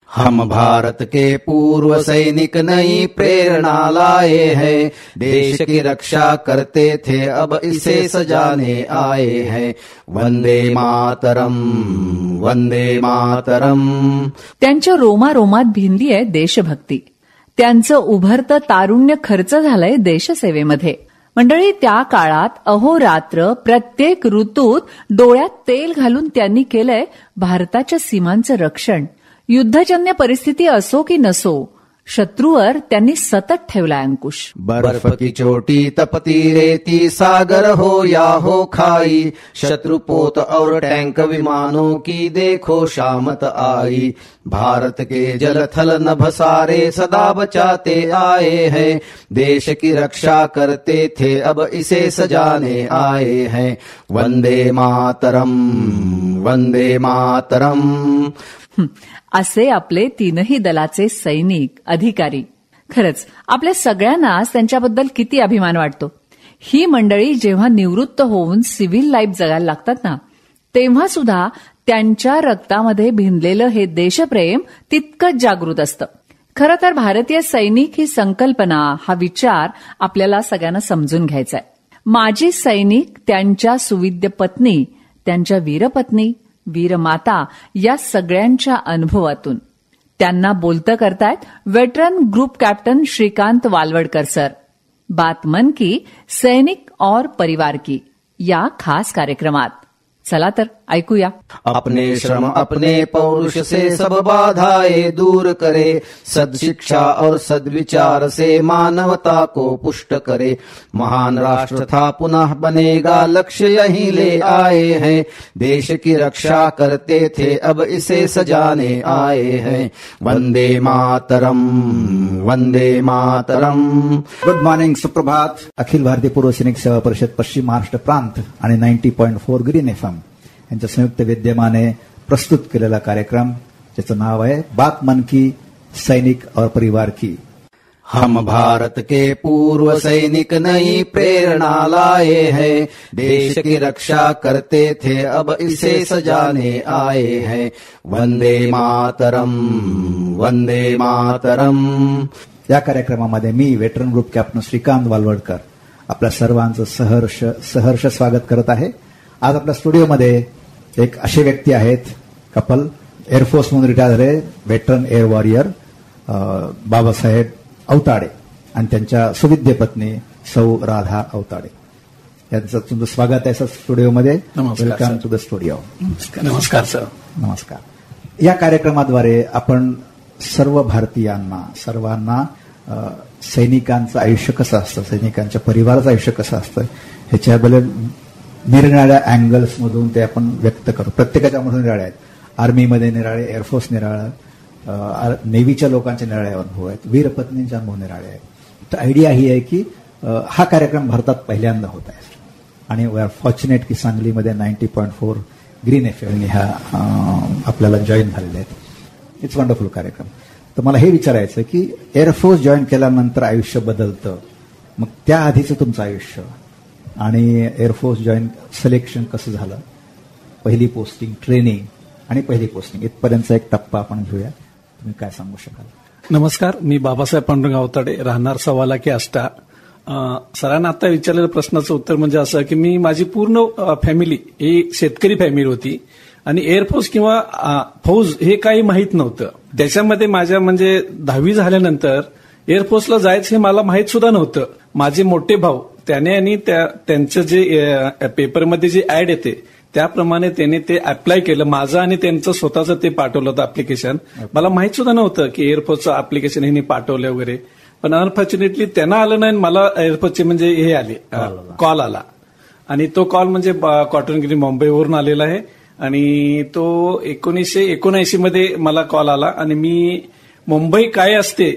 हम भारत के पूर्व सैनिक नई प्रेरणा लाए हैं, देश की रक्षा करते थे अब इसे सजाने आए हैं। वंदे मातरम, वंदे मातरम। त्यांच्या रोमारोमात भिनली आहे देशभक्ती. त्यांचं उभरतं तारुण्य खर्च झालंय देशसेवेमध्ये. मंडळी, त्या काळात अहोरात्र प्रत्येक ऋतूत डोळ्यात तेल घालून त्यांनी केलंय भारताच्या सीमांचं रक्षण. युद्धजन्य परिस्थिती असो की नसो, शत्रूवर त्यांनी सतत ठेवला अंकुश. बर्फ की चोटी तपती रेती, सागर हो या हो खाई, शत्रुपोत और टैंक विमानों की देखो शामत आई। भारत के जल थल नभ सारे सदा बचाते आए हैं, देश की रक्षा करते थे अब इसे सजाने आए हैं। वंदे मातरम, वंदे मातरम। असे आपले तीनही दलाचे सैनिक, अधिकारी. खरंच आपल्या सगळ्यांनाच त्यांच्याबद्दल किती अभिमान वाटतो. ही मंडळी जेव्हा निवृत्त होऊन सिव्हिल लाईफ जगायला लागतात ना, तेव्हा सुद्धा त्यांच्या रक्तामध्ये भिनलेलं हे देशप्रेम तितकंच जागृत असतं. खरं तर भारतीय सैनिक ही संकल्पना, हा विचार आपल्याला सगळ्यांना समजून घ्यायचा आहे. माजी सैनिक, त्यांच्या सुविद्य पत्नी, त्यांच्या वीरपत्नी, वीरमाता या सगळ्यांच्या अनुभवातून. त्यांना बोलतं करतायत veteran group captain Shrikant Walwadkar sir. बात मन की सैनिक और परिवार की या खास कार्यक्रमात. चला तर ऐकूया. अपने श्रम अपने पौरुष से सब बाधाएं दूर करे, सद्शिक्षा और सद्विचार से मानवता को पुष्ट करे। महान राष्ट्र था पुनः बनेगा, लक्ष्य यही ले आए हैं, देश की रक्षा करते थे अब इसे सजाने आए हैं। वंदे मातरम, वंदे मातरम। गुड मॉर्निंग, सुप्रभात. अखिल भारतीय पूर्व सैनिक सेवा परिषद पश्चिम महाराष्ट्र प्रांत आणि 90.4 ग्रीन एफएम यांच्या संयुक्त विद्यमाने प्रस्तुत केलेला कार्यक्रम, ज्याचं नाव आहे बात मन की सैनिक और परिवार की. हम भारत के पूर्व सैनिक नई प्रेरणा लाए हैं, देश की रक्षा करते थे अब इसे सजाने आए हैं। वंदे मातरम, वंदे मातरम. या कार्यक्रमामध्ये मी veteran group captain Shrikant Walwadkar आपल्या सर्वांचं सहर्ष स्वागत करत आहे. आज आपल्या स्टुडिओमध्ये एक असे व्यक्ती आहेत, कपल, एअरफोर्स म्हणून रिटायर झाले, veteran air warrior Babasaheb Avtade आणि त्यांच्या सुविद्य पत्नी सौ राधा अवताडे यांचं तुमचं स्वागत आहे सर स्टुडिओमध्ये. Welcome to the studio. नमस्कार सर. नमस्कार. या कार्यक्रमाद्वारे आपण सर्व भारतीयांना, सर्वांना सैनिकांचं आयुष्य कसं असतं, सैनिकांच्या परिवाराचं आयुष्य कसं असतं ह्याच्याबद्दल निरनिराळ्या अँगल्स मधून ते आपण व्यक्त करू. प्रत्येकाच्या मधून निराळे आहेत. आर्मीमध्ये निराळे, एअरफोर्स निराळं, नेव्हीच्या लोकांचे निराळे अनुभव आहेत, वीरपत्नींचे अनुभव निराळे आहेत. तर आयडिया ही आहे की हा कार्यक्रम भारतात पहिल्यांदा होत आहे आणि वी आर फॉर्च्युनेट की सांगलीमध्ये 90.4 ग्रीन एफएम ह्या आपल्याला जॉईन झालेले आहेत. इट्स वंडरफुल कार्यक्रम. तर मला हे विचारायचं की एअरफोर्स जॉईन केल्यानंतर आयुष्य बदलतं, मग त्याआधीचं तुमचं आयुष्य आणि एअरफोर्स जॉईन सिलेक्शन कसं झालं, पहिली पोस्टिंग, ट्रेनिंग आणि पहिली पोस्टिंग इथपर्यंतचा एक टप्पा आपण घेऊया. तुम्ही काय सांगू शकाल? नमस्कार, मी बाबासाहेब पांडुरंग अवताडे, राहणार सवाला की आष्टा. सरांना आता विचारलेल्या प्रश्नाचं उत्तर म्हणजे असं की मी, माझी पूर्ण फॅमिली ही शेतकरी फॅमिली होती आणि एअरफोर्स किंवा फौज हे काही माहीत नव्हतं. त्याच्यामध्ये माझ्या म्हणजे 10वी झाल्यानंतर एअरफोर्सला जायचं हे मला माहीत सुद्धा नव्हतं. माझे मोठे भाऊ त्याने आणि त्यांचं जे पेपरमध्ये जे ऍड येते त्याप्रमाणे त्याने ते अप्लाय केलं. माझं आणि त्यांचं स्वतःचं ते पाठवलं होतं अप्लिकेशन. मला माहित सुद्धा नव्हतं की एअरफोर्सचं अप्लिकेशन हे पाठवलं वगैरे. पण अनफॉर्च्युनेटली त्यांना आलं नाही, मला एअरफोर्सचे म्हणजे हे आले, कॉल आला. आणि तो कॉल म्हणजे कॉटनगिरी मुंबईवरून आलेला आहे आणि तो 1979 मध्ये मला कॉल आला आणि मी मुंबई काय असते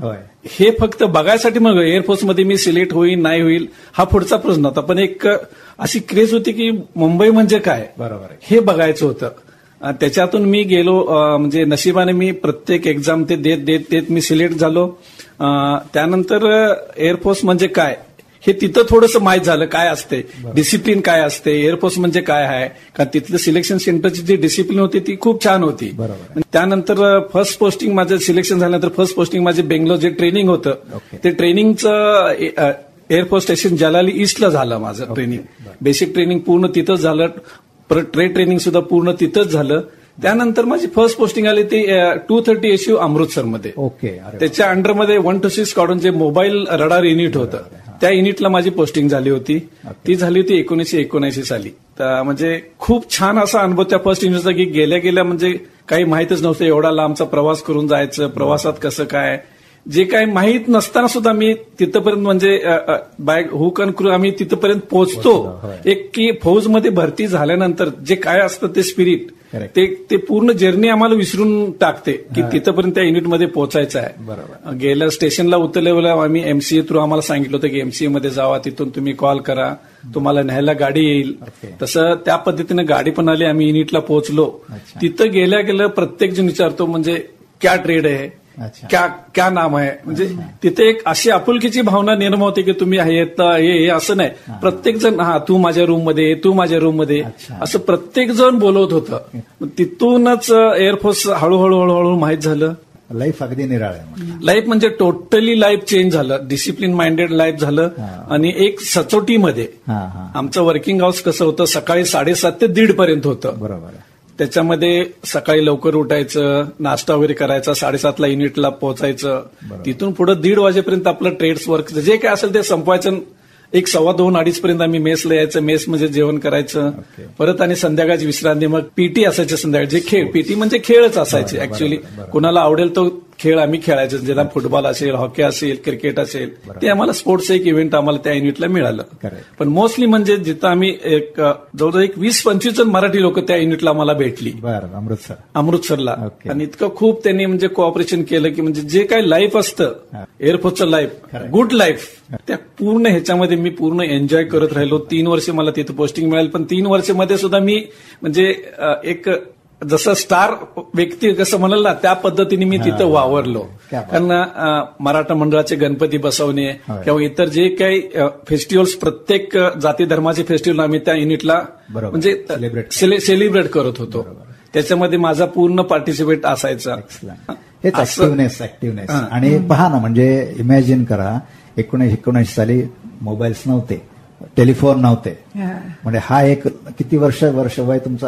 हे फक्त बघायसाठी मग एअरफोर्समध्ये मी सिलेक्ट होईल नाही होईल हा पुढचा प्रश्न होता. पण एक अशी क्रेज होती की मुंबई म्हणजे काय, बरोबर हे बघायचं होतं. त्याच्यातून मी गेलो. म्हणजे नशिबाने मी प्रत्येक एक्झाम ते देत मी सिलेक्ट झालो. त्यानंतर एअरफोर्स म्हणजे काय हे तिथं थोडंसं माहीत झालं काय असते, डिसिप्लिन काय असते, एअरफोर्स म्हणजे काय आहे. कारण तिथलं सिलेक्शन सेंटरची जी डिसिप्लिन होती ती खूप छान होती. त्यानंतर फर्स्ट पोस्टिंग माझं सिलेक्शन झाल्यानंतर फर्स्ट पोस्टिंग माझे बेंगलोर जे ट्रेनिंग होतं ते ट्रेनिंगचं एअरफोर्स स्टेशन जलाली ईस्टला झालं माझं ट्रेनिंग. बेसिक ट्रेनिंग पूर्ण तिथंच झालं, परत ट्रेड ट्रेनिंग सुद्धा पूर्ण तिथंच झालं. त्यानंतर माझी फर्स्ट पोस्टिंग आली ती 230 SU अमृतसरमध्ये. त्याच्या अंडरमध्ये 126 स्क्वॉड्रन जे मोबाईल रडार युनिट होतं त्या युनिटला माझी पोस्टिंग झाली होती. ती झाली होती 1979 साली. तर म्हणजे खूप छान असा अनुभव त्या फर्स्ट युनिटचा की गेल्या गेल्या म्हणजे काही माहितच नव्हतं, एवढा लांबचा प्रवास करून जायचं, प्रवासात कसं काय जे काही माहीत नसताना सुद्धा मी तिथपर्यंत म्हणजे बाय हुक अँड क्रू आम्ही तिथपर्यंत पोहोचतो. एक की फौजमध्ये भरती झाल्यानंतर जे काय असतं ते स्पिरिट ते पूर्ण जर्नी आम्हाला विसरून टाकते की तिथपर्यंत त्या युनिटमध्ये पोहोचायचं आहे. गेल्या स्टेशनला उतरल्यावर आम्ही एमसीए थ्रू आम्हाला सांगितलं होतं की एमसीए मध्ये जावा, तिथून तुम्ही कॉल करा, तुम्हाला न्यायला गाडी येईल. तसं त्या पद्धतीनं गाडी पण आली, आम्ही युनिटला पोहोचलो. तिथं गेल्या प्रत्येक जण विचारतो म्हणजे क्या ट्रेड आहे, क्या नाम आहे. म्हणजे तिथे एक अशी आपुलकीची भावना निर्माण होते की तुम्ही हे असं नाही, प्रत्येक जण तू माझ्या रूम मध्ये, तू माझ्या रूम मध्ये असं प्रत्येक जण बोलवत होतं. तिथूनच एअरफोर्स हळूहळू माहीत झालं. लाईफ अगदी निराळ आहे. लाईफ म्हणजे टोटली लाईफ चेंज झालं, डिसिप्लिन माइंडेड लाईफ झालं. आणि एक सचोटीमध्ये आमचं वर्किंग आवर्स कसं होतं, सकाळी 7:30 ते 1:30 पर्यंत होतं. बरोबर. त्याच्यामध्ये सकाळी लवकर उठायचं, नाश्ता वगैरे करायचा, 7:30ला युनिटला पोहोचायचं. तिथून पुढे 1:30 वाजेपर्यंत आपलं ट्रेड्स वर्क जे काय असेल ते संपवायचं. 1:15-2:30 पर्यंत आम्ही मेसला यायचं, मेस म्हणजे जेवण करायचं. परत आणि संध्याकाळची विश्रांती, मग पीटी असायचे संध्याकाळी, जे खेळ पीटी म्हणजे खेळच असायचे ऍक्च्युअली. कुणाला आवडेल तो खेळ आम्ही खेळायचो, ज्याला फुटबॉल असेल, हॉकी असेल, क्रिकेट असेल, ते आम्हाला स्पोर्ट्स एक इव्हेंट आम्हाला त्या युनिटला मिळालं. पण मोस्टली म्हणजे जिथं आम्ही जवळजवळ 20-25 जण मराठी लोक त्या युनिटला आम्हाला भेटली अमृतसरला. आणि इतकं खूप त्यांनी म्हणजे कोऑपरेशन केलं की म्हणजे जे काही लाईफ असतं एअरफोर्सचं लाईफ, गुड लाईफ, त्या पूर्ण ह्याच्यामध्ये मी पूर्ण एन्जॉय करत राहिलो. 3 वर्ष मला तिथं पोस्टिंग मिळाली, पण 3 वर्षामध्ये सुद्धा मी म्हणजे एक जसं स्टार व्यक्ती कसं म्हणाल ना त्या पद्धतीने मी तिथं वावरलो. कारण मराठा मंडळाचे गणपती बसवणे किंवा इतर जे काही फेस्टिवल्स, प्रत्येक जाती धर्माचे फेस्टिवल आम्ही त्या युनिटला म्हणजे सेलिब्रेट करत होतो. त्याच्यामध्ये माझा पूर्ण पार्टिसिपेट असायचा. हेच ऍक्टिव्हनेस. आणि पहा ना, म्हणजे इमॅजिन करा 1979 साली मोबाईल्स नव्हते, टेलिफोन नव्हते, म्हणजे हा एक किती वर्ष वय तुमचं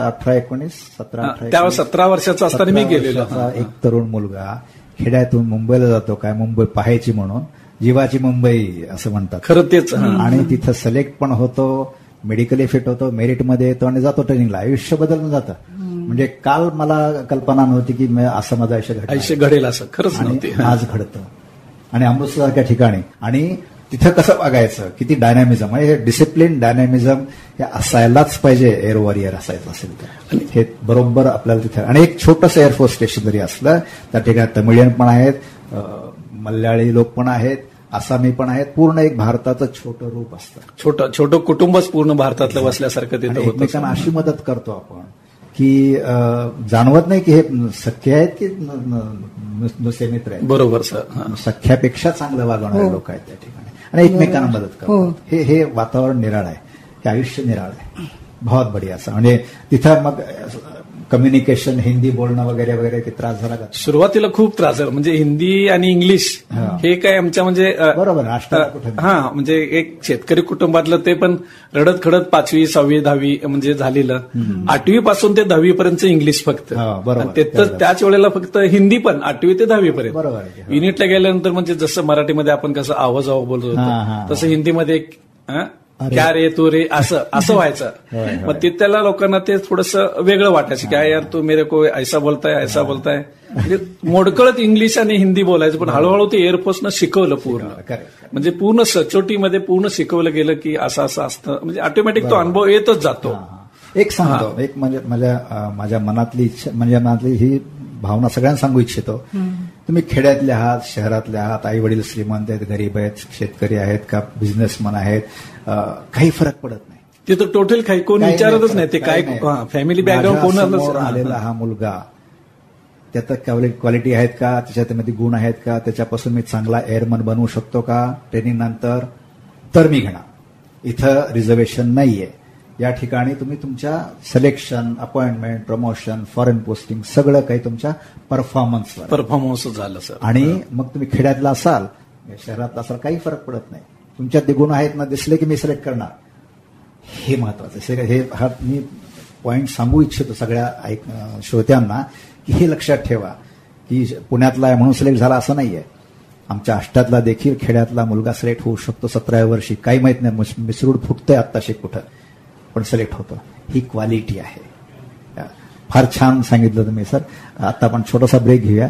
18-19-17 त्यावेळेस 17 वर्षाचा असताना मी गेलेलो. एक तरुण मुलगा खेड्यातून मुंबईला जातो, काय मुंबई पाहायची म्हणून, जीवाची मुंबई असं म्हणतात खरं तेच. आणि तिथं सिलेक्ट पण होतो, मेडिकली फिट होतो, मेरिटमध्ये येतो आणि जातो ट्रेनिंगला. आयुष्य बदलून जातं. म्हणजे काल मला कल्पना नव्हती की असं माझं आयुष्य घडेल असं खरंच नव्हते. आज घडतं. आणि अमृतसरसारख्या ठिकाणी आणि तिथं कसं बघायचं, किती डायनॅमिझम, म्हणजे डिसिप्लिन डायनॅमिझम हे असायलाच पाहिजे एअर वॉरियर असायचं असेल तर. हे बरोबर आपल्याला तिथे. आणि एक छोटंसं एअरफोर्स स्टेशन जरी असलं त्या ठिकाणी तमिळियन पण आहेत, मल्याळी लोक पण आहेत, आसामी पण आहेत. पूर्ण एक भारताचं छोटं रूप असतं, छोटं कुटुंबच पूर्ण भारतातलं बसल्यासारखं तिथं होतं. एकमेकांना अशी मदत करतो आपण की जाणवत नाही की हे सख्य आहेत की नुसते मित्र आहेत. बरोबर सर. सख्यापेक्षा चांगलं वागवणारे लोक आहेत त्या ठिकाणी आणि एकमेकांना मदत करतात. हे वातावरण निराळ आहे, हे आयुष्य निराळ आहे, बहुत बढिया असं. म्हणजे तिथं मग कम्युनिकेशन, हिंदी बोलणं वगैरे वगैरे त्रास झाला का? सुरुवातीला खूप त्रास झाला. म्हणजे हिंदी आणि इंग्लिश हे काय आमच्या म्हणजे बरोबर म्हणजे एक शेतकरी कुटुंबातलं ते पण रडत खडत 5वी 6वी 10वी म्हणजे झालेलं. 8वी पासून ते 10वी पर्यंत इंग्लिश फक्त. त्याच वेळेला फक्त हिंदी पण 8वी ते 10वी पर्यंत. बरोबर. युनिटला गेल्यानंतर म्हणजे जसं मराठीमध्ये आपण कसं आवाज बोलत होतो तसं हिंदीमध्ये क्या रे तू रे असं व्हायचं. मग तिथल्या लोकांना ते थोडंसं वेगळं वाटायचं की यार तू मेरे को ऐसा बोलताय म्हणजे मोडकळत इंग्लिश आणि हिंदी बोलायचं. पण हळूहळू ते एअरफोर्सनं शिकवलं पूर्ण, म्हणजे पूर्ण सचोटीमध्ये पूर्ण शिकवलं गेलं की असं असतं. म्हणजे ऑटोमॅटिक तो अनुभव येतच जातो. एक सांगतो, एक म्हणजे माझ्या मनातली इच्छा, म्हणजे मनातली ही भावना सगळ्यांना सांगू इच्छितो. तुम्ही खेड्यातले आहात, शहरातले आहात, आई वडील श्रीमंत आहेत, गरीब आहेत, शेतकरी आहेत का बिझनेसमन आहेत, काही फरक पडत नाही. तिथं टोटल काही कोण विचारतच नाही. ते काय फॅमिली बॅकग्राऊंड कोण आलेला हा मुलगा, त्यात क्वालिटी आहेत का, त्याच्यामध्ये गुण आहेत का, त्याच्यापासून मी चांगला एअरमन बनवू शकतो का ट्रेनिंग नंतर, तर मी घेणार. इथं रिझर्वेशन नाहीये. या ठिकाणी तुम्ही तुमच्या selection, appointment, promotion, foreign posting सगळं काही तुमच्या परफॉर्मन्स झालं सर. आणि मग तुम्ही खेड्यातला असाल, शहरातला असाल, काही फरक पडत नाही. तुमच्यात ते गुण आहेत ना, दिसले की मी सिलेक्ट करणार. हे महत्वाचं. हे हा मी पॉइंट सांगू इच्छितो सगळ्या श्रोत्यांना की हे लक्षात ठेवा की पुण्यातला आहे म्हणून सिलेक्ट झाला असं नाहीये. आमच्या आष्टातला देखील खेड्यातला मुलगा सिलेक्ट होऊ शकतो 17व्या वर्षी. काही माहित नाही, मिसरूड फुटतंय आत्ताशी कुठं, पण सिलेक्ट होतो. ही क्वालिटी आहे. फार छान सांगितलं तुम्ही सर. आता आपण छोटासा ब्रेक घेऊया.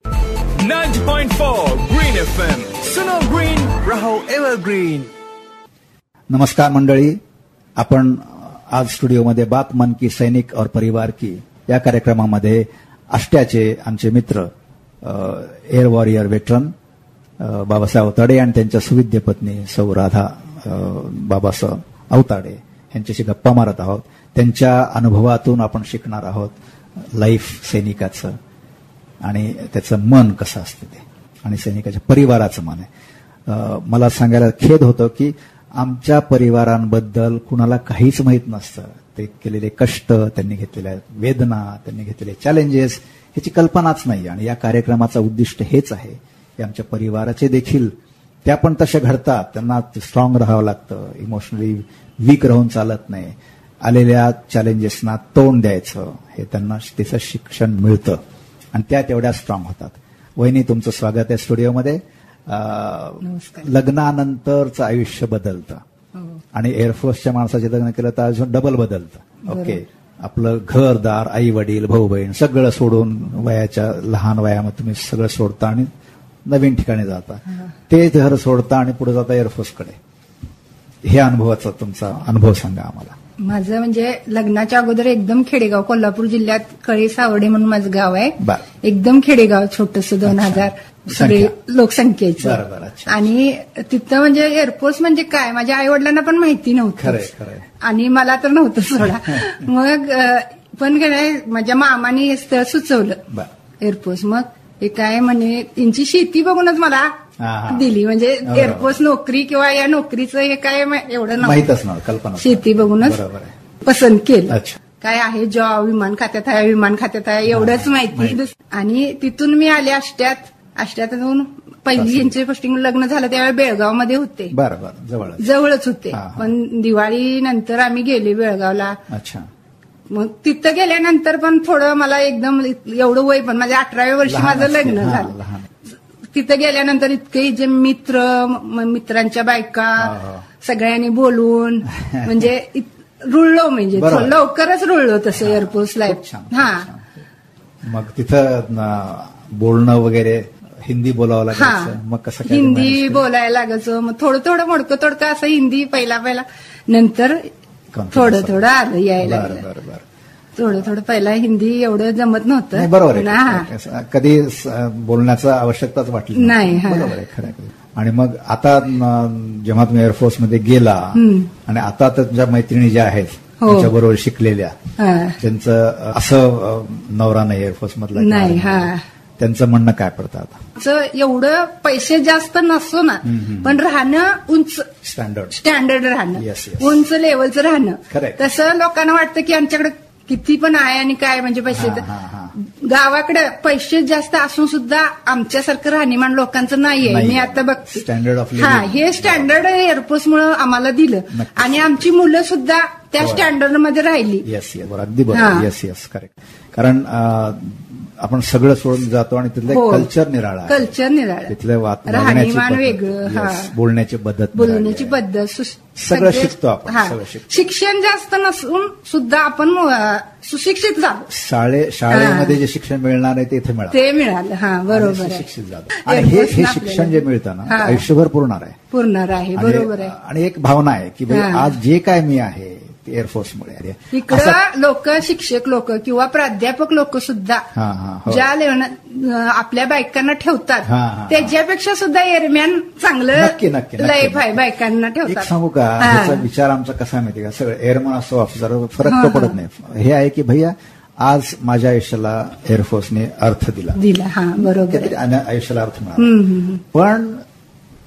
90.4 ग्रीन FM, सुनो ग्रीन रहो एव्हरग्रीन. नमस्कार मंडळी. आपण आज स्टुडिओमध्ये बात मन की सैनिक और परिवार की या कार्यक्रमामध्ये आष्ट्याचे आमचे मित्र air warrior veteran Babasaheb Avtade आणि त्यांच्या सुविद्य पत्नी सौ राधा बाबासाहेब अवताडे यांच्याशी गप्पा मारत आहोत. त्यांच्या अनुभवातून आपण शिकणार आहोत लाईफ सैनिकाचं आणि त्याचं मन कसं असतं ते, आणि सैनिकाच्या परिवाराचं मन आहे. मला सांगायला खेद होतं की आमच्या परिवारांबद्दल कुणाला काहीच माहीत नसतं. ते केलेले कष्ट, त्यांनी घेतलेल्या वेदना, त्यांनी घेतलेले चॅलेंजेस ह्याची कल्पनाच नाही. आणि या कार्यक्रमाचं उद्दिष्ट हेच आहे की आमच्या परिवाराचे देखील त्या पण तशा घडतात, त्यांना स्ट्रॉंग राहावं लागतं, इमोशनली वीक राहून चालत नाही. आलेल्या चॅलेंजेसना तोंड द्यायचं, हे त्यांना त्याचं शिक्षण मिळतं आणि त्या तेवढ्या स्ट्रॉंग होतात. वहिनी, तुमचं स्वागत आहे स्टुडिओमध्ये. लग्नानंतरचं आयुष्य बदलतं आणि एअरफोर्सच्या माणसाचे लग्न केलं तर अजून डबल बदलतं. ओके, आपलं घरदार, आई वडील, भाऊ बहीण सगळं सोडून वयाच्या लहान वयामध्ये तुम्ही सगळं सोडता आणि नवीन ठिकाणी जाता. ते घर सोडता आणि पुढे जाता एअरफोर्सकडे. हे अनुभवाचा तुमचा अनुभव सांगा आम्हाला. माझं म्हणजे लग्नाच्या अगोदर एकदम खेडेगाव, कोल्हापूर जिल्ह्यात कळे सावडे म्हणून माझं गाव आहे. एकदम खेडेगाव, छोटस 2000 सगळे लोकसंख्येचं. आणि तिथं म्हणजे एअरफोर्स म्हणजे काय माझ्या आई वडिलांना पण माहिती नव्हतं आणि मला तर नव्हतं सोडा. मग पण काय माझ्या मामाने हे स्थळ सुचवलं एअरफोर्स. मग हे काय म्हणे, त्यांची शेती बघूनच मला दिली. म्हणजे एअरफोर्स नोकरी किंवा या नोकरीचं हे काय एवढं माहितच नव्हतं, कल्पना. शेती बघूनच पसंत केलं. काय आहे जॉब, विमान खात्यात आहे, विमान खात्यात आहे, एवढंच माहिती. आणि तिथून मी आले आष्ट्यातून. पहिली यांचे पोस्टिंग लग्न झालं त्यावेळी बेळगावमध्ये होते. जवळच होते. पण दिवाळी नंतर आम्ही गेले बेळगावला. मग तिथं गेल्यानंतर पण थोडं मला एकदम एवढं वय, पण माझ्या 18व्या वर्षी माझं लग्न झालं. तिथं गेल्यानंतर इतके जे मित्रांच्या बायका सगळ्यांनी बोलून म्हणजे रुळलो, म्हणजे लवकरच रुळलो तसं एअरफोर्स लाईफ. मग तिथं बोलणं वगैरे हिंदी बोलावं लागायचं. मग कसं हिंदी बोलायला लागायचं. मग थोडं थोडं मोडकं तोडकं असं हिंदी पहिला नंतर थोडं आलं यायला. थोडं पहिला हिंदी एवढं जमत नव्हतं. बरोबर आहे, कधी बोलण्याचा आवश्यकताच वाटली नाही. बरोबर आहे, खरं. आणि मग आता जेव्हा तुम्ही एअरफोर्समध्ये गेला आणि आता तुमच्या मैत्रिणी ज्या आहेत त्याच्याबरोबर शिकलेल्या, त्यांचं असं नवरा नाही एअरफोर्स मधला नाही, त्यांचं म्हणणं काय पडतात? एवढं पैसे जास्त नसतो ना, पण राहणं उंच स्टँडर्ड राहणं, उंच लेवलचं राहणं. तसं लोकांना वाटतं की आमच्याकडे किती पण आहे आणि काय म्हणजे पैसे, गावाकडे पैसे जास्त असून सुद्धा आमच्यासारखं राहणीमान लोकांचं नाहीये. मी आता बघते हे स्टँडर्ड एअरफोर्समुळे आम्हाला दिलं आणि आमची मुलं सुद्धा त्या स्टँडर्ड मध्ये राहिली. अगदी बरोबर. Yes correct. कारण आपण सगळं सोडून जातो आणि तिथलं कल्चर निराळा, तिथलं राहणीमान वेगळं, बोलण्याची पद्धत सगळं शिकतो आपण. शिक्षण जास्त नसून सुद्धा आपण सुशिक्षित झालो. शाळेमध्ये जे शिक्षण मिळणार आहे ते इथे मिळालं. बरोबर, शिक्षित झालं. आणि हे शिक्षण जे मिळतं ना आयुष्यभर पुरणार आहे. बरोबर आहे. आणि एक भावना आहे की आज जे काय मी आहे एअरफोर्समुळे. इकडं लोक, शिक्षक लोक किंवा प्राध्यापक लोक सुद्धा ज्या आपल्या बायकांना ठेवतात त्याच्यापेक्षा सुद्धा एअरमॅन चांगलं लाईफ आहे बायकांना ठेवतात. सांगू का, ह्याचा विचार आमचा कसा आहे माहिती का, सगळं एअरमॅन असो ऑफिसर फरक तो पडत नाही. हे आहे की भैया आज माझ्या आयुष्याला एअरफोर्सने अर्थ दिला. बरोबर, आयुष्याला अर्थ मिळाला. पण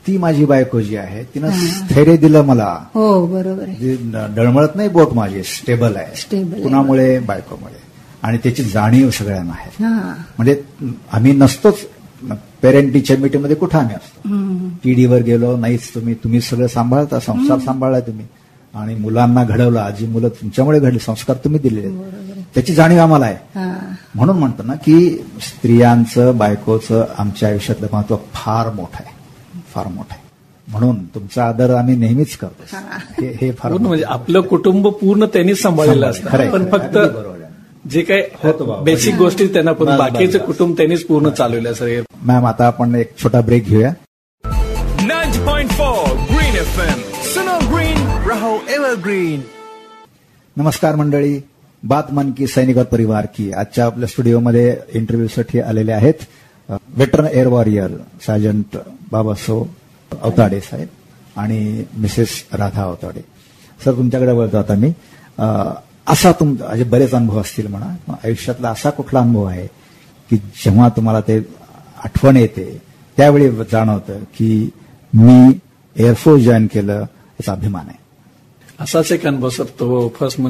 ती माझी बायको जी आहे तिनं स्थैर्य दिलं मला. हो बरोबर आहे. डळमळत नाही बोट माझी, स्टेबल आहे. स्टेबल कुणामुळे? बायकोमुळे. आणि त्याची जाणीव सगळ्यांना आहे. हा म्हणजे आम्ही नसतोच पेरेंट टीचर मीटिंगमध्ये, कुठं आम्ही असतो. टीडीवर गेलो नाहीच, तुम्ही सगळं सांभाळता, संसार सांभाळलाय तुम्ही आणि मुलांना घडवलं. आजी मुलं तुमच्यामुळे घडले, संस्कार तुम्ही दिलेले, त्याची जाणीव आम्हाला आहे. म्हणून म्हणतो ना की स्त्रियांचं, बायकोचं आमच्या आयुष्यातलं महत्व फार मोठं आहे, फार मोठं आहे. म्हणून तुमचा आदर आम्ही नेहमीच करतो. हे फार म्हणजे आपलं कुटुंब पूर्ण त्यांनीच सांभाळलेलं असतं, पण फक्त जे काही बेसिक गोष्टी त्यांना, पण बाकीचं कुटुंब त्यांनीच पूर्ण चालवलं सर. मॅम आता आपण एक छोटा ब्रेक घेऊया. 90.4 ग्रीन FM, सुनो ग्रीन रहो एव्हरग्रीन. नमस्कार मंडळी, बात मन की सैनिक और परिवार की. आजच्या आपल्या स्टुडिओमध्ये इंटरव्ह्यूसाठी आलेले आहेत veteran air warrior sergeant Babaso Avtade saheb आणि मिसेस राधा अवताडे. सर तुमच्याकडे बोलतो आता मी. असा तुमचे बरेच अनुभव असतील म्हणा, आयुष्यातला असा कुठला अनुभव आहे की जेव्हा तुम्हाला ते आठवण येते त्यावेळी जाणवतं की मी एअरफोर्स जॉईन केलं, याचा अभिमान आहे? असाच एक अनुभव सर. तो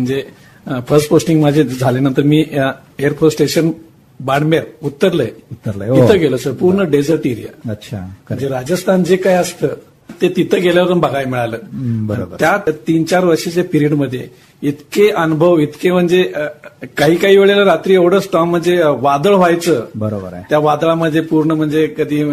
फर्स्ट पोस्टिंग माझे झाल्यानंतर मी एअरफोर्स स्टेशन बाडमेर उतरलंय. तिथं गेलो सर, पूर्ण डेझर्ट एरिया. अच्छा. म्हणजे राजस्थान जे काय असतं ते तिथं गेल्यावर बघायला मिळालं. बरोबर. त्या 3-4 वर्षाच्या पिरियडमध्ये इतके अनुभव, इतके म्हणजे काही वेळेला रात्री एवढं स्टॉर्म म्हणजे वादळ व्हायचं. बरोबर आहे. त्या वादळामध्ये पूर्ण म्हणजे कधी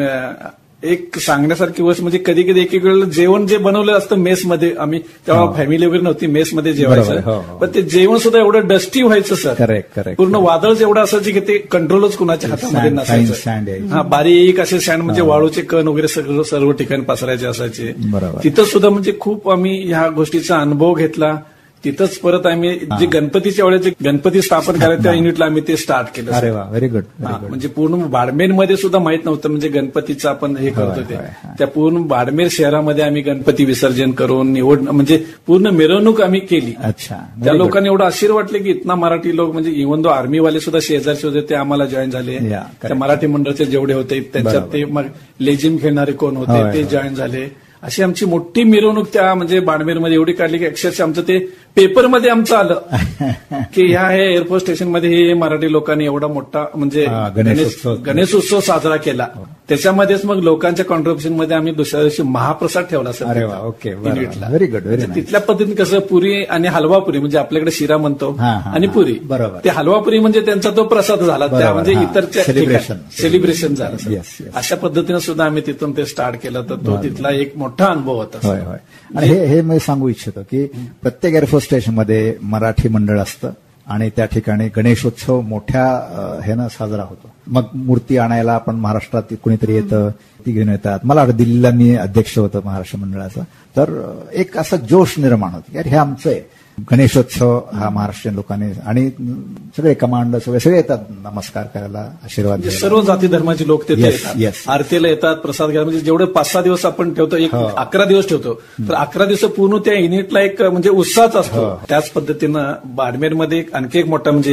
एक सांगण्यासारखी गोष्ट म्हणजे कधी एक वेळेला जेवण जे बनवलं असतं मेसमध्ये, आम्ही तेव्हा फॅमिली वगैरे नव्हती, मेसमध्ये जेवायचं, पण ते जेवण सुद्धा एवढं डस्टी व्हायचं सर. करेक्ट. पूर्ण वादळ जेवढं असायचं की ते कंट्रोलच कुणाच्या हातामध्ये नसायचं. हा, बारीक असे सँड म्हणजे वाळूचे कण वगैरे सर्व ठिकाणी पसरायचे असायचे. तिथं सुद्धा म्हणजे खूप आम्ही ह्या गोष्टीचा अनुभव घेतला. तिथंच परत आम्ही जे गणपतीच्या वेळेस जे गणपती स्थापन करायचं त्या युनिटला आम्ही ते स्टार्ट केलं. अरे वा, व्हेरी गुड. म्हणजे पूर्ण बाडमेरमध्ये सुद्धा माहित नव्हतं म्हणजे गणपतीचं आपण हे करतो ते. त्या पूर्ण बाडमेर शहरामध्ये आम्ही गणपती विसर्जन करून म्हणजे पूर्ण मिरवणूक आम्ही केली. अच्छा. त्या लोकांनी एवढं आश्चर्य वाटले की इतना मराठी लोक, म्हणजे इव्हन दो आर्मीवाले सुद्धा शेजारचे होते ते आम्हाला जॉईन झाले. त्या मराठी मंडळाचे जेवढे होते त्याच्यात ते मग लेझिम खेळणारे कोण होते ते जॉईन झाले. अशी आमची मोठी मिरवणूक त्या म्हणजे बाडमेरमध्ये एवढी काढली की अक्षरशः आमचं ते पेपरमध्ये आमचं आलं की ह्या हे एअरफोर्स स्टेशनमध्ये हे मराठी लोकांनी एवढा मोठा म्हणजे गणेशोत्सव साजरा केला. त्याच्यामध्येच मग लोकांच्या कॉन्ट्रिब्युशनमध्ये आम्ही दुसऱ्या दिवशी महाप्रसाद ठेवला सर. अरे वा, ओके, व्हेरी गुड. तिथल्या पद्धतीने कसं पुरी आणि हलवा पुरी, म्हणजे आपल्याकडे शिरा म्हणतो आणि पुरी, बरोबर. ते हलवा पुरी म्हणजे त्यांचा तो प्रसाद झाला, त्या म्हणजे इतरच्या सेलिब्रेशन झालं. अशा पद्धतीने सुद्धा आम्ही तिथून ते स्टार्ट केलं. तर तो तिथला एक मोठा अनुभव होता. होय. आणि हे मी सांगू इच्छितो की प्रत्येक एअरफोर्स स्टेशनमध्ये मराठी मंडळ असतं आणि त्या ठिकाणी गणेशोत्सव मोठ्या ह्यानं साजरा होतो. मग मूर्ती आणायला आपण महाराष्ट्रात कुणीतरी येतं, ती घेऊन येतात. मला दिल्लीला मी अध्यक्ष होतो महाराष्ट्र मंडळाचा, तर एक असा जोश निर्माण होतो की अरे हे आमचं आहे. गणेशोत्सव हा महाराष्ट्रीयन लोकांनी आणि सगळे कमांड सगळे येतात नमस्कार करायला, आशीर्वाद द्यायला. सर्व जाती धर्माचे लोक तिथे येतात, आरतीला येतात, प्रसाद घ्यायला. म्हणजे जेवढे 5-6 दिवस आपण ठेवतो, 11 दिवस ठेवतो, तर 11 दिवस पूर्ण त्या युनिटला एक म्हणजे उत्साहच असतो. त्याच पद्धतीनं बाडमेरमध्ये आणखी एक मोठा म्हणजे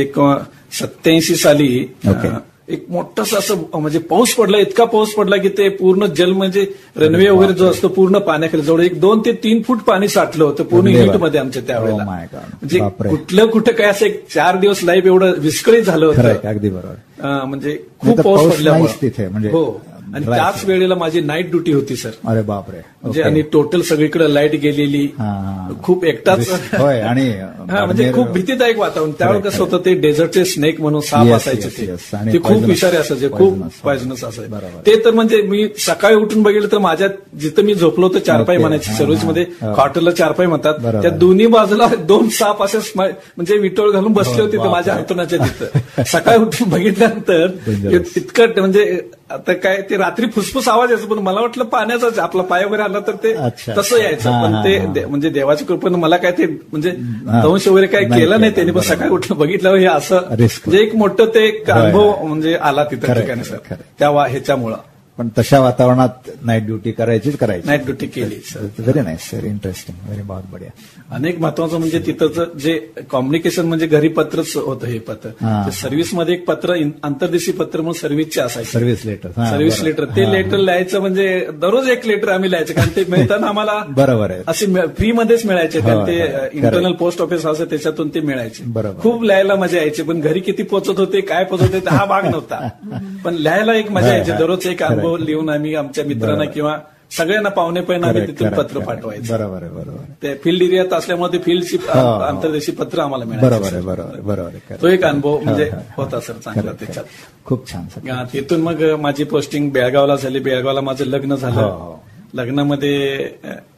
87 साली एक मोठंसं असं म्हणजे पाऊस पडला, इतका पाऊस पडला की ते पूर्ण जल म्हणजे रनवे वगैरे जो असतो पूर्ण पाण्याखाली जवळ 2 ते 3 फूट पाणी साठलं होतं पूर्ण युनिटमध्ये आमच्या त्यावेळेला. म्हणजे कुठं काय असं 4 दिवस लाईफ एवढं विस्कळीत झालं होतं. अगदी बरोबर. म्हणजे खूप पाऊस पडल्यामुळे तिथे म्हणजे हो. आणि त्याच वेळेला माझी नाईट ड्युटी होती सर. अरे बापरे. म्हणजे आणि टोटल सगळीकडे लाईट गेलेली, खूप एकटाच आणि म्हणजे खूप भीतीदायक वातावरण. त्यावेळेला कसं होतं ते डेझर्टचे स्नेक म्हणून साप असायचे, ते खूप विषारी असायचे, खूप पॉयझनस असायचे ते. तर म्हणजे मी सकाळी उठून बघितलं तर माझ्या जिथं मी झोपलो होतो 4 पाय म्हणायचे, सर्व्हिसमध्ये क्वार्टरला 4 पाय म्हणतात, त्या दोन्ही बाजूला 2 साप असे म्हणजे विटोळ घालून बसले होते ते माझ्या अंतुनाच्या तिथं. सकाळी उठून बघितल्यानंतर इतकं म्हणजे आता काय ते रात्री फुसफुस आवाज यायचा, पण मला वाटलं पाण्याचाच, आपला पाय वगैरे आला तर ते तसं यायचं. पण ते म्हणजे देवाच्या कृपेनं मला काय ते म्हणजे दंश वगैरे काय केलं नाही त्यांनी. पण सकाळी उठलं बघितलं हे असं म्हणजे एक मोठं ते अनुभव म्हणजे आला तिथं ठिकाणी सर त्या ह्याच्यामुळं. पण तशा वातावरणात नाईट ड्युटी करायचीच करायची. नाईट ड्युटी केली. Very nice sir, interesting, very बहुत बढिया. अनेक महत्वाचं म्हणजे तिथंच जे कम्युनिकेशन म्हणजे घरी पत्रच होतं. हे पत्र सर्व्हिसमध्ये एक पत्र आंतरदेशी पत्र म्हणून सर्व्हिसचे असायचे. Service letter. Service letter. ते लेटर लिहायचं म्हणजे दररोज एक लेटर आम्ही लिहायचं, कारण ते मिळताना आम्हाला बरोबर आहे असे फ्रीमध्येच मिळायचे, कारण ते इंटरनल पोस्ट ऑफिस असं त्याच्यातून ते मिळायचे. खूप लिहायला मजा यायची, पण घरी किती पोहोचत होते काय पोहोचत होते हा भाग नव्हता, पण लिहायला एक मजा यायची. दररोज एक अनुभव लिहून आम्ही आमच्या मित्रांना किंवा सगळ्यांना पाहुणे पैना आम्ही तिथून पत्र पाठवायचं. बरोबर आहे, बरोबर. ते फील्ड एरियात असल्यामुळे ते फील्डची आंतरदेशी पत्र आम्हाला मिळालं. बरोबर आहे, बरोबर बरोबर. तो एक अनुभव म्हणजे होता सर चांगला त्याच्यात. खूप छान. तिथून मग माझी पोस्टिंग बेळगावला झाली. बेळगावला माझं लग्न झालं. लग्नामध्ये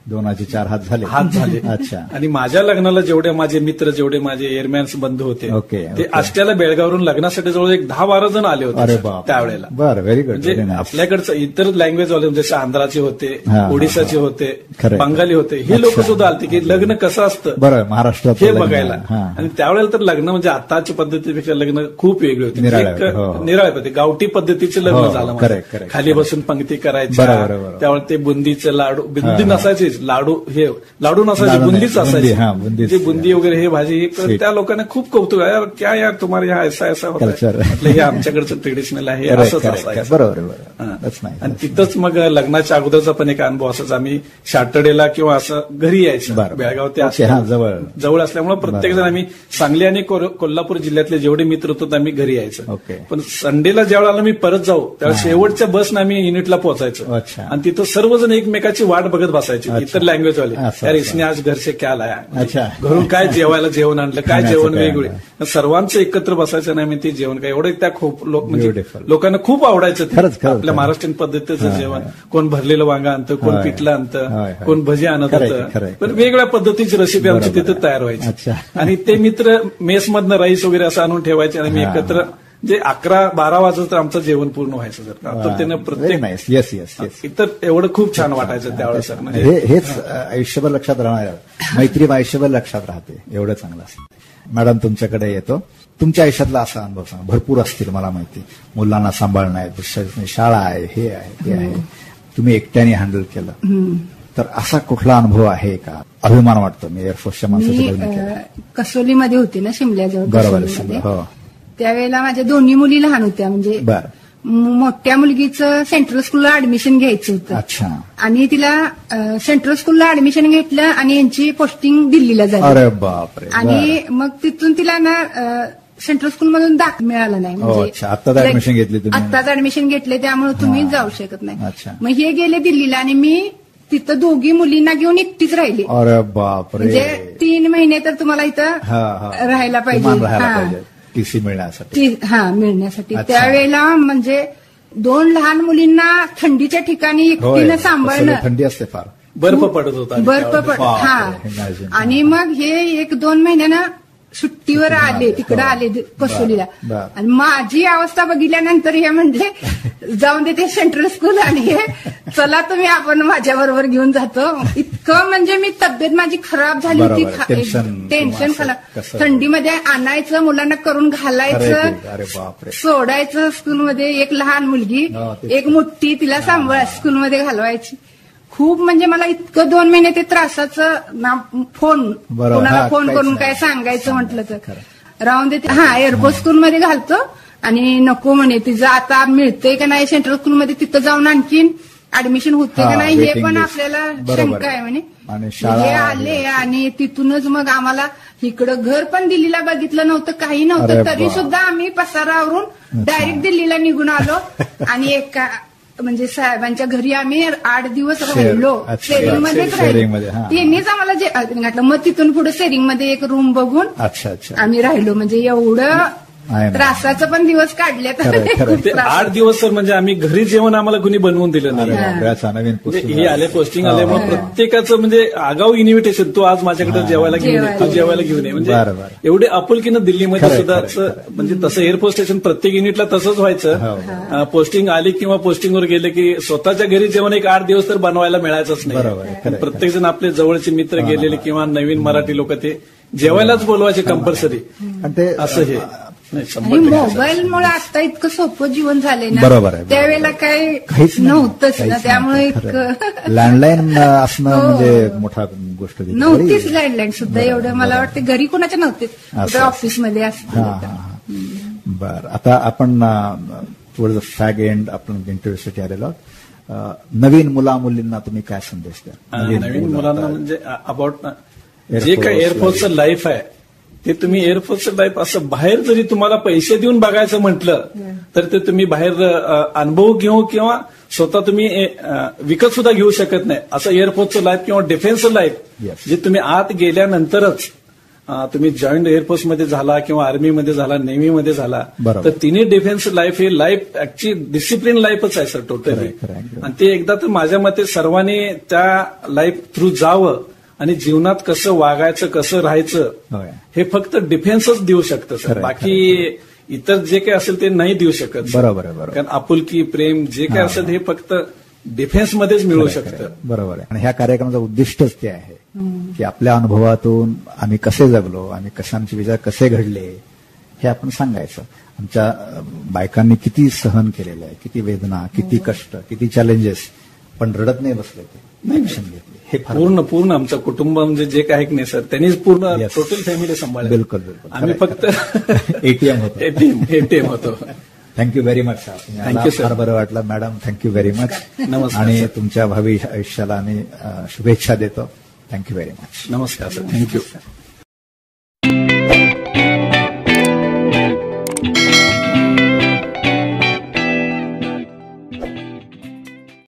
2004 हात झाले. अच्छा. आणि माझ्या लग्नाला जेवढे माझे मित्र, जेवढे माझे एअरमॅन्स बंधू होते, ते आष्ट्याला बेळगावरून लग्नासाठी जवळ एक 10-12 जण आले होते त्यावेळेला. बरं, व्हेरी गुड. म्हणजे आपल्याकडचं इतर लँग्वेज वाले जसे आंध्राचे होते, ओडिसाचे होते, बंगाली होते, हे लोक सुद्धा आलते की लग्न कसं असतं बरं महाराष्ट्रात हे बघायला. आणि त्यावेळेला तर लग्न म्हणजे आताच्या पद्धतीपेक्षा लग्न खूप वेगळी होती. निराळे होते. गावठी पद्धतीचे लग्न झालं. खाली बसून पंक्ती करायची. त्यावेळेला ते बुंदीचं लाडू, बुंदी नसायची, लाडू नसायचे, बुंदीच असायची. जी बुंदी वगैरे हे भाजी, त्या लोकांना खूप कौतुक आहे. क्या यार तुम्हाला हा ऐसा होता, हे आमच्याकडचं ट्रेडिशनल आहे, असंच असायचं. बरोबर. आणि तिथंच मग लग्नाच्या अगोदरचा पण एक अनुभव असाच. आम्ही सॅटर्डेला किंवा असं घरी यायचं. बेळगाव ते जवळ असल्यामुळे प्रत्येक जण आम्ही सांगली आणि कोल्हापूर जिल्ह्यातले जेवढे मित्र होतो आम्ही घरी यायचं. पण संडेला ज्यावेळेला आम्ही परत जाऊ त्यावेळेला शेवटच्या बसनं आम्ही युनिटला पोहोचायचो. आणि तिथं सर्वजण एकमेकाची वाट बघत बसायची. इतर लँग्वेज वाले, यार इसने आज घर से क्या लाया, घरून काय जेवायला जेवण आणलं, काय जेवण वेगळे, सर्वांचं एकत्र बसायचं नाही. मी ते जेवण काय एवढं त्या खूप म्हणजे लोकांना खूप आवडायचं आपल्या महाराष्ट्रीयन पद्धतीचं जेवण. कोण भरलेलं वांगा आणतं, कोण पिठलं आणतं, कोण भजी आणत होतं. पण वेगवेगळ्या पद्धतीची रेसिपी आमची तिथं तयार व्हायची. आणि ते मित्र मेसमधनं राईस वगैरे असं आणून ठेवायचे आणि मी एकत्र जे 11-12 वाजत तर आमचं जेवण पूर्ण व्हायचं. तर त्यानं प्रत्येक इतर एवढं खूप छान वाटायचं त्यावेळेस. हेच आयुष्यभर लक्षात राहणार, मैत्री आयुष्यभर लक्षात राहते, एवढं चांगलं असतं. मॅडम तुमच्याकडे येतो. तुमच्या आयुष्यातला असा अनुभव सांगा. भरपूर असतील मला माहिती, मुलांना सांभाळणं आहे, शाळा आहे, हे आहे, ते आहे, तुम्ही एकट्याने हँडल केलं, तर असा कुठला अनुभव आहे का? अभिमान वाटतो. मी एअरफोर्सच्या माणसाचं लग्न केलं. कसोलीमध्ये होती ना, शिमल्याजवळ. बरोबर. त्यावेळेला माझ्या दोन्ही मुली लहान होत्या. म्हणजे मोठ्या मुलगीचं सेंट्रल स्कूलला ऍडमिशन घ्यायचं होतं. अच्छा. आणि तिला सेंट्रल स्कूलला ऍडमिशन घेतलं आणि यांची पोस्टिंग दिल्लीला झाली. अरे बापरे. आणि मग तिथून तिला ना सेंट्रल स्कूलमधून दाखल मिळाला नाही. म्हणजे आत्ताच ऍडमिशन घेतली तुम्ही? आत्ताच ऍडमिशन घेतले, त्यामुळे तुम्ही जाऊ शकत नाही. मग हे गेले दिल्लीला आणि मी तिथं दोघी मुलींना घेऊन एकटीच राहिली. अरे बापरे. म्हणजे 3 महिने तर तुम्हाला इथं राहायला पाहिजे टीसी मिळण्यासाठी. मिळण्यासाठी. त्यावेळेला म्हणजे 2 लहान मुलींना थंडीच्या ठिकाणी एकटीनं सांभाळणं. थंडी असते फार, बर्फ पडत होता. बर्फ आणि मग हे 1-2 महिन्यानं सुट्टीवर आले, तिकडे आले कसोलीला. आणि माझी अवस्था बघितल्यानंतर हे म्हणजे जाऊन दे ते सेंट्रल स्कूल आणि हे चला तुम्ही आपण माझ्या बरोबर घेऊन जातो. इतकं म्हणजे मी तब्येत माझी खराब झाली होती. टेन्शन खाला. थंडीमध्ये आणायचं, मुलांना करून घालायचं, सोडायचं स्कूलमध्ये. एक लहान मुलगी, एक मोठी, तिला सांभाळ स्कूलमध्ये घालवायची. खूप म्हणजे मला इतकं 2 महिने ते त्रासाचं ना, कोणाला फोन करून काय सांगायचं म्हटलं तर राहून देते. एअरपोर्ट स्कूलमध्ये घालतो आणि नको म्हणे, तिचं आता मिळतंय का नाही सेंट्रल स्कूलमध्ये, तिथं जाऊन आणखीन ऍडमिशन होते का नाही हे पण आपल्याला शंका आहे म्हणे. हे आले आणि तिथूनच मग आम्हाला इकडं घर पण दिल्लीला बघितलं नव्हतं, काही नव्हतं, तरी सुद्धा आम्ही पसारावरून डायरेक्ट दिल्लीला निघून आलो. आणि एका म्हणजे साहेबांच्या घरी आम्ही 8 दिवस राहिलो. शेअरिंगमध्येच राहिलो. त्यांनीच आम्हाला जे घातलं. मग तिथून पुढे शेअरिंगमध्ये एक रूम बघून आम्ही राहिलो. म्हणजे एवढं त्रासाचं पण दिवस काढले. 8 दिवस तर म्हणजे आम्ही घरी जेवण आम्हाला कुणी बनवून दिलं नाही. हे आले पोस्टिंग आले, मग प्रत्येकाचं म्हणजे आगाऊ इन्व्हिटेशन, तू आज माझ्याकडे जेवायला घेऊन ये, तू जेवायला घेऊन ये. म्हणजे एवढे आपुलकीनं दिल्लीमध्ये सुद्धा. म्हणजे तसं एअरफोर्स स्टेशन प्रत्येक युनिटला तसंच व्हायचं. पोस्टिंग आली किंवा पोस्टिंगवर गेले की स्वतःच्या घरी जेवण एक 8 दिवस तर बनवायला मिळायचंच नाही. प्रत्येक जण आपले जवळचे मित्र गेलेले किंवा नवीन मराठी लोक ते जेवायलाच बोलवायचे कंपल्सरी. असं हे नाही, आणि 100% मोबाईलमुळे आता इतकं सोपं जीवन झालंय ना. बरोबर आहे. त्यावेळेला काही काहीच नव्हतंच ना, त्यामुळे इतकं लँडलाईन असणं म्हणजे मोठा गोष्ट दिली. नव्हतीच लँडलाईन सुद्धा एवढं. मला वाटतं घरी कोणाच्या नव्हतेच, कुठे ऑफिसमध्ये असतं. बर, आता आपण टुवर्ड्स द फॅग एंड आपण इंटरव्ह्यूसाठी आलेलो आहोत. नवीन मुला मुलींना तुम्ही काय संदेश द्या? नवीन मुलांना म्हणजे अबाउट जे काही एअरफोर्सचं लाईफ आहे ते तुम्ही एअरफोर्सचं लाईफ असं बाहेर जरी तुम्हाला पैसे देऊन बघायचं म्हटलं तर ते तुम्ही बाहेर अनुभव घेऊ किंवा स्वतः तुम्ही विकत सुद्धा घेऊ शकत नाही. असं एअरफोर्सचं लाईफ किंवा डिफेन्सचं लाईफ जे तुम्ही आत गेल्यानंतरच तुम्ही जॉईंट एअरफोर्समध्ये झाला किंवा आर्मीमध्ये झाला, नेव्हीमध्ये झाला, तर तिन्ही डिफेन्स लाईफ हे लाईफ ऍक्च्युअली डिसिप्लिन लाईफच आहे सर टोटली. आणि ते एकदा तर माझ्या मते सर्वांनी त्या लाईफ थ्रू जावं आणि जीवनात कसं वागायचं, कसं राहायचं हे फक्त डिफेन्सच देऊ शकतं सर. बाकी इतर जे काही असेल ते नाही देऊ शकत. बरोबर आहे, बरोबर. कारण आपुलकी, प्रेम जे काय असेल हे फक्त डिफेन्समध्येच मिळू शकतं. बरोबर आहे. आणि ह्या कार्यक्रमाचं उद्दिष्टच ते आहे की आपल्या अनुभवातून आम्ही कसे जगलो, आम्ही आमचे विचार कसे घडले हे आपण सांगायचं. आमच्या बायकांनी किती सहन केलेलं आहे, किती वेदना, किती कष्ट, किती चॅलेंजेस, पण रडत नाही बसले, ते ऍक्शन घेतली. हे पूर्ण आमचं कुटुंब म्हणजे जे काही नाही सर त्यांनीच पूर्ण टोटल फॅमिली सांभाळली. बिलकुल बिलकुल. आम्ही फक्त एटीएम होतो. एटीएम होतो. Thank you very much sir. Thank you sir. फार बरं वाटलं मॅडम. Thank you very much. नमस्कार. आणि तुमच्या भावी आयुष्याला आम्ही शुभेच्छा देतो. Thank you very much. नमस्कार सर. थँक्यू.